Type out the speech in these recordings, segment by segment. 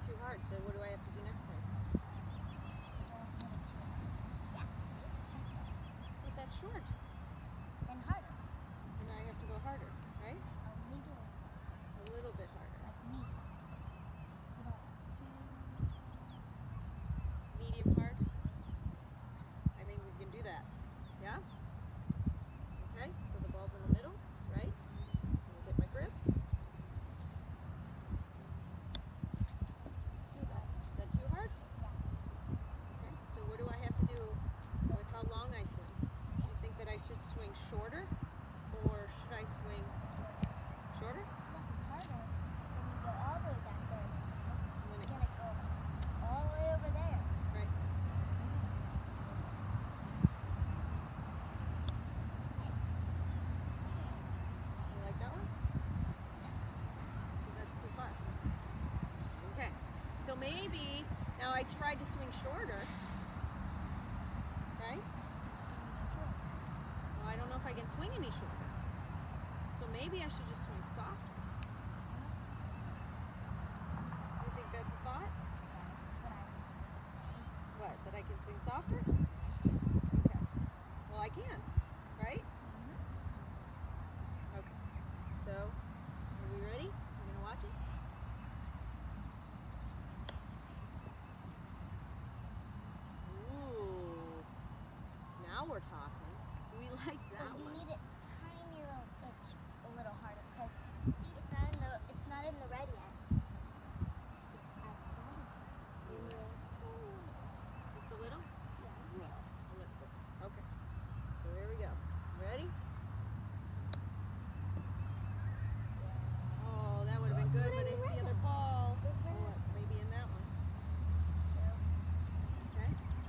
too hard, so what do I have to do next time? But that's short. And harder. So now I have to go harder, right? A little bit harder. Like me. Medium hard. I think we can do that. Yeah? Okay, so the ball's in the middle, right? Let me get my grip. Is that too hard? Okay, so what do I have to do with how long I swing? Do you think that I should swing shorter, or should I swing shorter? Harder. Then you go all the way back there. When You're it, gonna go all the way over there. right. You like that one? That's too far. Okay, so maybe now I tried to swing shorter, right? Well, I don't know if I can swing any shorter. So maybe I should just swing softer. You think that's a thought? What, that I can swing softer? Okay. Well, I can, right? Okay. So, are we ready? You gonna watch it? Ooh. Now we're talking. We like that But you one. need it tiny little itch a little harder because see it's not in the red yet. Just a little? Yeah. A little bit. Okay. So here we go. Ready? Oh, that would have been good, but it's the other ball. Oh, maybe in that one. Okay.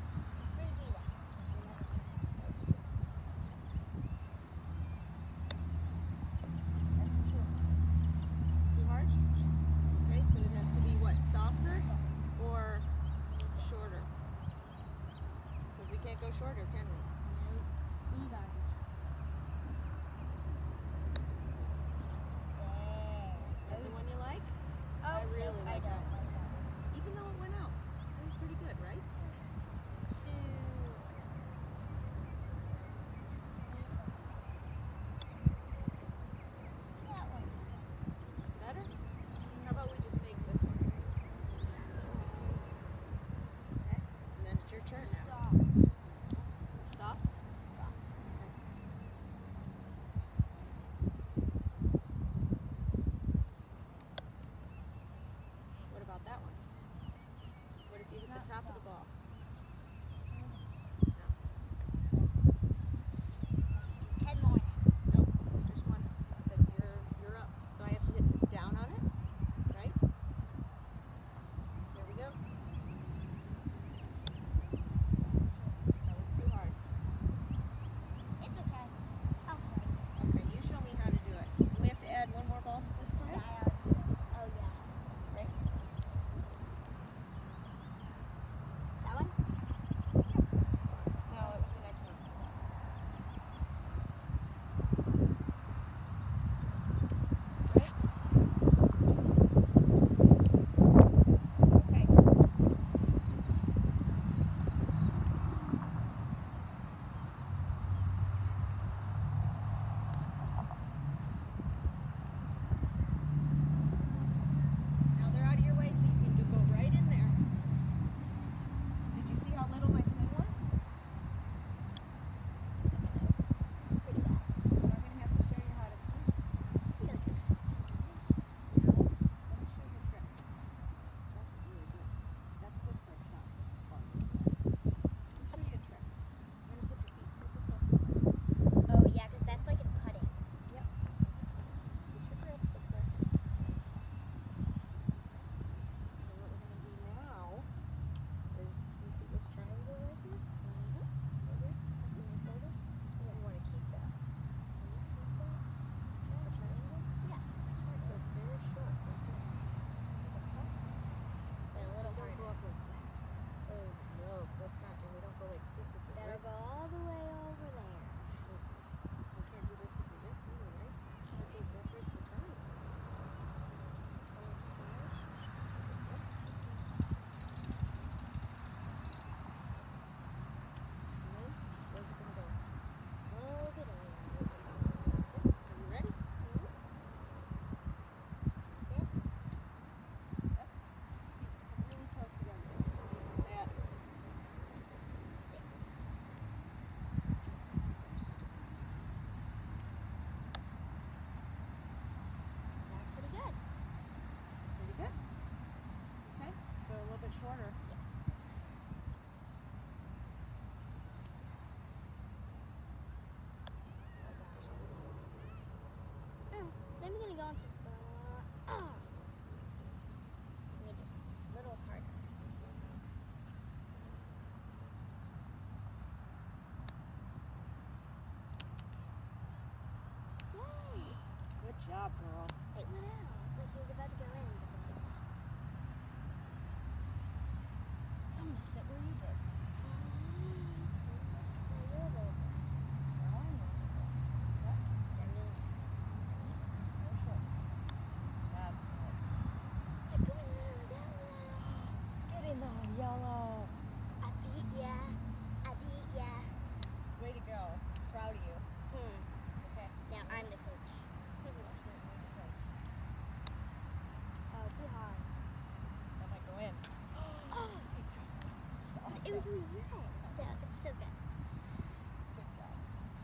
Too hard? Okay, so it has to be what? Softer or shorter? Because we can't go shorter, can we? Is that the one you like? I really like that one. Even though it went out. It was pretty good, right? Better? How about we just make this one? Okay, and then it's your turn now. Soft? What about that one? What if you hit the top of the ball? No. 10 more now. Nope, just one. Because you're up. So I have to hit down on it, right? There we go. That was too hard. It's okay. I'll try. Okay, you show me how to do it. We have to add one more ball to this Yeah, point? I already did. Oh yeah. Okay. That going shorter. Then we're gonna go into the make it a little harder. Yay! Good job, girl. It went out. Like he was about to go in, but then it didn't. I'm gonna sit where you did. A little. Yellow. I beat ya. Way to go. Proud of you. Okay. Now I'm the coach. Oh, too hard. That might go in. Oh, Awesome. it was in the red, so it's so good. Good job.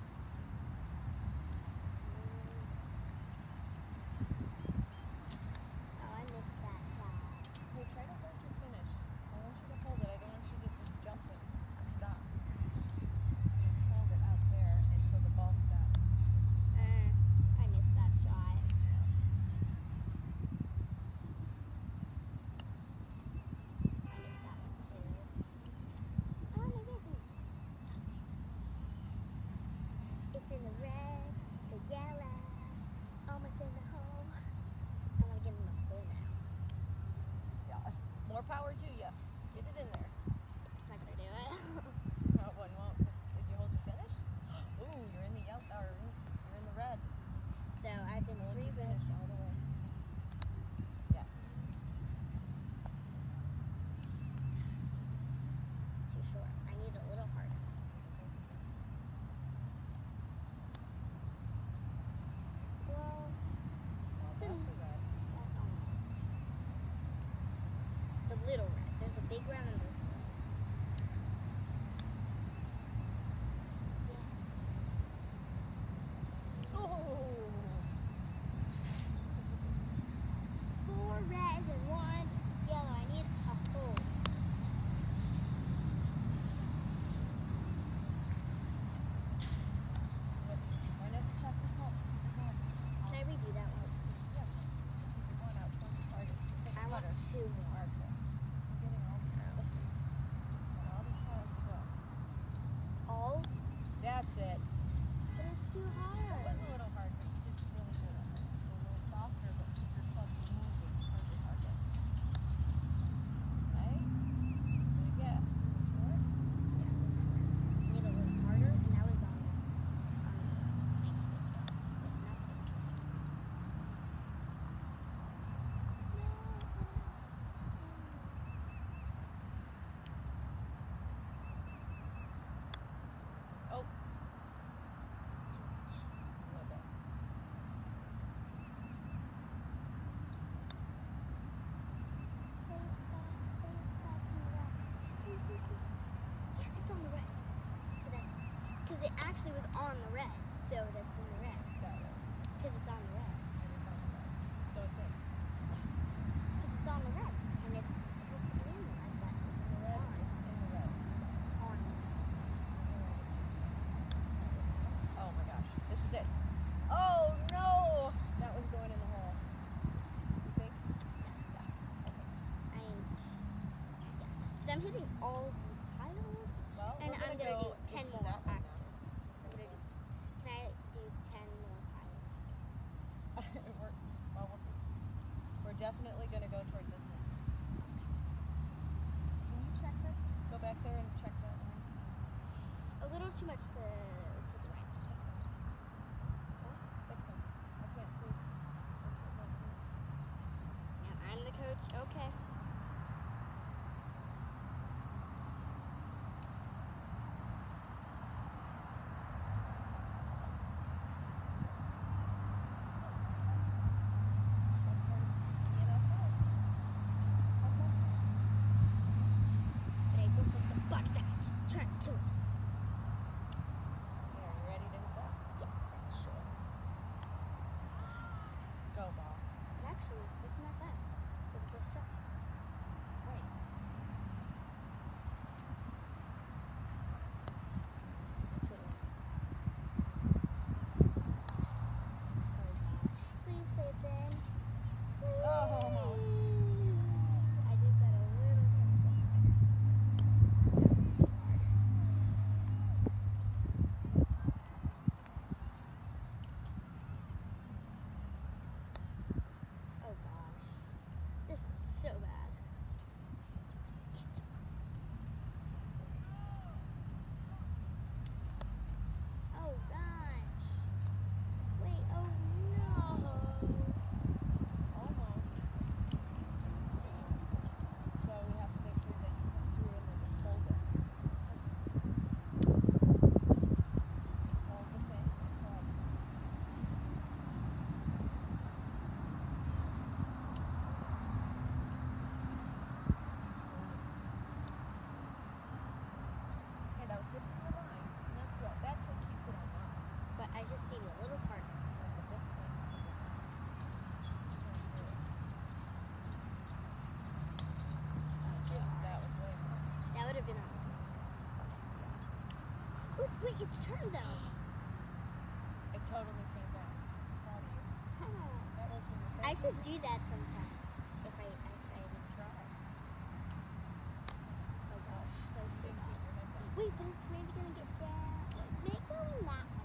Oh, I missed that shot. Hey, try to hold your finish. I want you to hold it. I don't want you to just jump and stop. You hold it out there until the ball stops. I missed that shot. I missed that one too. Oh, maybe I can. It's in the red, the yellow, almost in the hole. I want to get in the hole now. Yeah. More power to you. Get it in there. I'm not gonna do it. That one won't. Did you hold your finish? Ooh, you're in the yellow. Or you're in the red. So I've been Hold three your red. finish all the way. Yes. Too short. I need a little harder. Well, Not It's in- too bad. that's almost. The little red. There's a big red and a little red. Oh. 4 reds and 1 yellow. I need a hole. Why not just have to top? Can I redo that one? Yes. Keep your one out towards the target. Take I the want putter. 2 more. Okay. I'm getting all the piles. Just want all these piles to go. All? That's it. But it's too That hard. was a little hard, but you did really good on that. A little softer, but keep your club moving towards the target. Right? Good get. Short? I need a little harder, and that was on the thing. So, did nothing. Oh. Too much. A little bit. Say it stops in the red. Please, please, please. Yes, it's on the red. So that's, because it actually was on the red. So that's in the red. Got it. Because it's on the red. And it's on the right. So it's in. Because it's on the red. And it's supposed to be in the red, but In it's the red. on. It's in the red. It's on. Oh my gosh. This is it. Oh no! That was going in the hole. You think? I am, yeah. Because I'm hitting all these piles. Well, And we're I'm gonna gonna go do 10 into more that one after. I'm gonna do. Can I do 10 more piles after? Well, we'll see. We're definitely gonna go toward this one. Can you check this? Go back there and check that one. A little too much to the right. Fix them. I can't see. Yeah, I'm the coach. Okay. And that's it. But I don't want the bugs that's trying to kill us. Okay, are you ready to hit that? Yeah, that's short. Go, ball. But actually, isn't that bad for the first shot? Wait, it's turned though. It totally came back. Proud of you. That worked in your I favor. should do that sometimes if I didn't Try. Oh gosh, that was so Didn't bad. keep your head down. Wait, but it's maybe gonna get down. Make it going that